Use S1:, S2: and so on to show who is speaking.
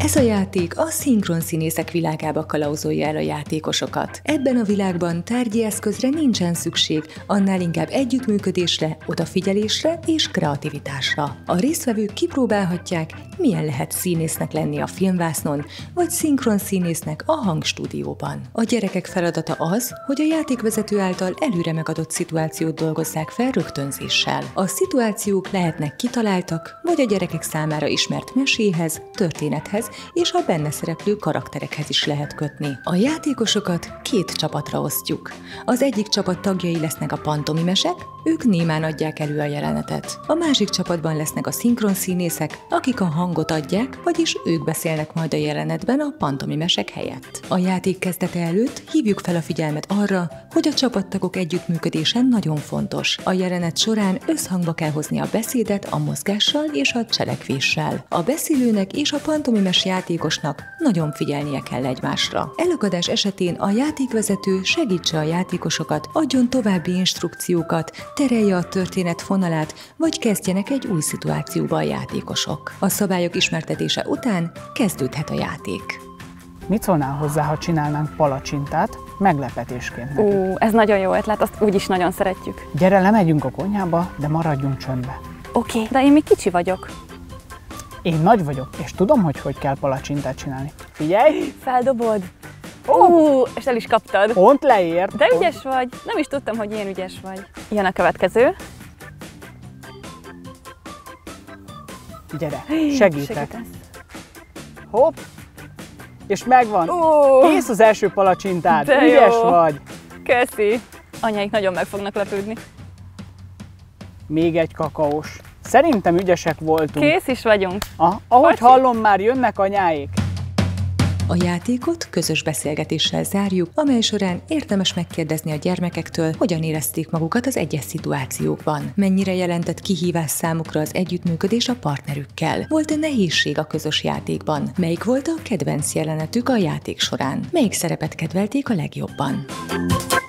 S1: Ez a játék a szinkron színészek világába kalauzolja el a játékosokat. Ebben a világban tárgyi eszközre nincsen szükség, annál inkább együttműködésre, odafigyelésre és kreativitásra. A résztvevők kipróbálhatják, milyen lehet színésznek lenni a filmvásznon, vagy szinkron színésznek a hangstúdióban. A gyerekek feladata az, hogy a játékvezető által előre megadott szituációt dolgozzák fel rögtönzéssel. A szituációk lehetnek kitaláltak, vagy a gyerekek számára ismert meséhez, történethez és a benne szereplő karakterekhez is lehet kötni. A játékosokat két csapatra osztjuk. Az egyik csapat tagjai lesznek a pantomimesek, ők némán adják elő a jelenetet. A másik csapatban lesznek a szinkron színészek, akik a hangot adják, vagyis ők beszélnek majd a jelenetben a pantomimesek helyett. A játék kezdete előtt hívjuk fel a figyelmet arra, hogy a csapattagok együttműködése nagyon fontos. A jelenet során összhangba kell hozni a beszédet a mozgással és a cselekvéssel. A beszélőnek és a pantomimes játékosnak nagyon figyelnie kell egymásra. Elakadás esetén a játékvezető segítse a játékosokat, adjon további instrukciókat, terelje a történet fonalát, vagy kezdjenek egy új szituációba a játékosok. A szabályok ismertetése után kezdődhet a játék.
S2: Mit szólnál hozzá, ha csinálnánk palacsintát meglepetésként nekik?
S3: Ez nagyon jó ötlet, azt úgyis nagyon szeretjük.
S2: Gyere, lemegyünk a konyhába, de maradjunk csöndbe.
S3: Oké, de én még kicsi vagyok.
S2: Én nagy vagyok, és tudom, hogy kell palacsintát csinálni. Figyelj!
S3: Feldobod. És el is kaptad.
S2: Pont leért.
S3: De ügyes vagy. Nem is tudtam, hogy ilyen ügyes vagy. Jön a következő.
S2: Gyere, segítek.
S3: Segítesz.
S2: Hopp! És megvan. Kész az első palacsintád.
S3: De
S2: Ügyes
S3: jó.
S2: vagy.
S3: Köszi. Anyáik nagyon meg fognak lepődni.
S2: Még egy kakaós. Szerintem ügyesek voltunk.
S3: Kész is vagyunk.
S2: Ahogy hallom, már jönnek anyáik.
S1: A játékot közös beszélgetéssel zárjuk, amely során érdemes megkérdezni a gyermekektől, hogyan érezték magukat az egyes szituációkban. Mennyire jelentett kihívás számukra az együttműködés a partnerükkel? Volt-e nehézség a közös játékban? Melyik volt a kedvenc jelenetük a játék során? Melyik szerepet kedvelték a legjobban?